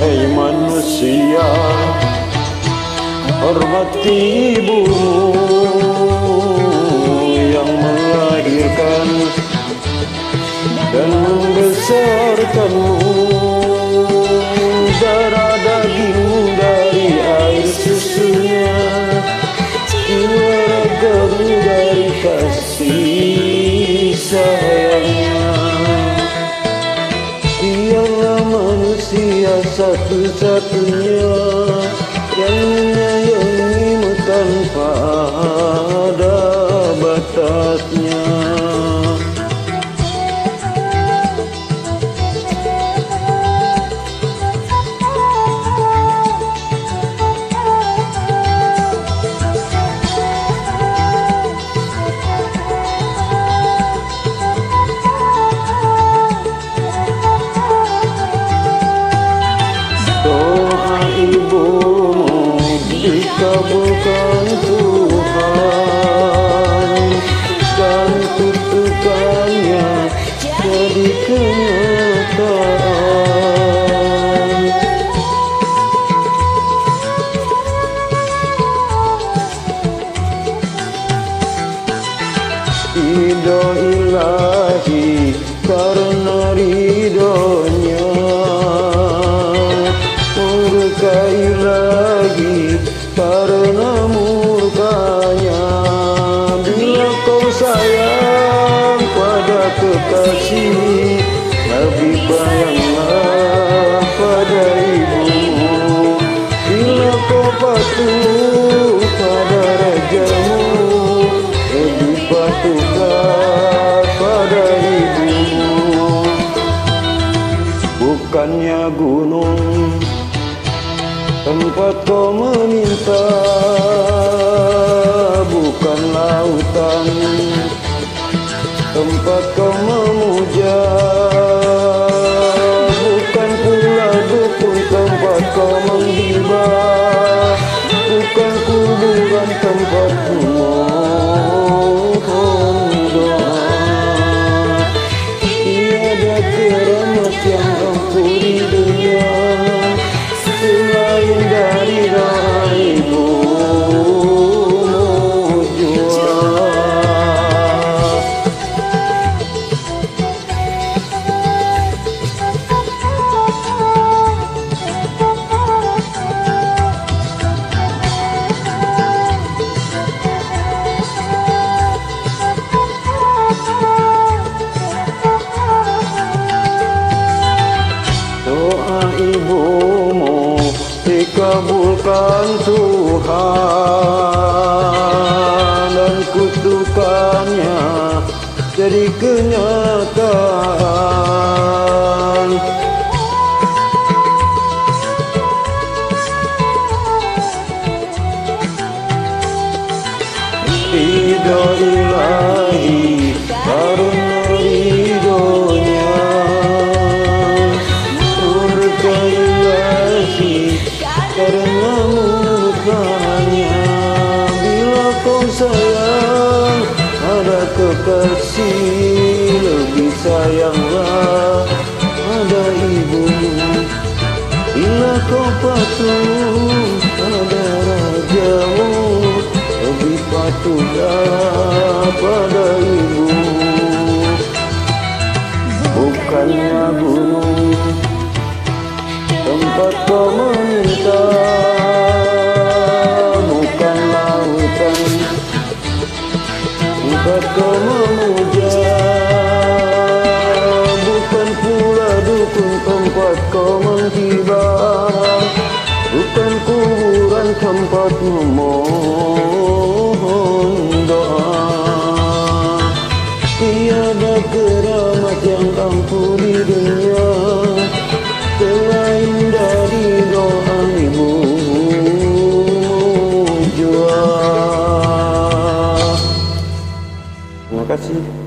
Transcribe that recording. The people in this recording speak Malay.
Hai manusia, hormati ibumu yang melahirkan dan membesarkanmu. Darah dagingmu dari air susunya, jiwa ragamu dari kasih sayangnya. Dialah manusia satu-satunya yang menyayangimu tanpa ada batasnya. Ibumu dikabulkan Tuhan dan kutukannya jadi kenyataan. Ridho ilahi karena ridhonya, murkai lagi karena murkanya. Bila kau sayang pada kekasih, lebih sayanglah pada ibumu. Bila kau patuh pada rajamu, lebih patuhlah pada ibumu. Bukannya gunung tempat kau meminta, bukan lautan tempat kau memuja, bukan pula dukun tempat kau menghibah, bukan kuburan tempat memohon doa. Tiada keramat yang ampuh di dunia selain dari doa ibumu jua. Doa ibumu dikabulkan Tuhan dan kutukannya jadi kenyataan. Ridho ilahi karena ridhonya, murka ilahi karena murkanya. Bila kau sayang ada kekasih, lebih sayanglah ada ibumu. Bila kau patuh pada rajamu, lebih patuhlah pada ibumu. Bukannya gunung tempat kau meminta, bukan lautan tempat kau memuja, bukan pula dukun tempat kau menghibah, bukan kuburan tempat memohon doa. Tiada keramat yang ampuh di dunia selain dari doa ibumu jua. Terima kasih.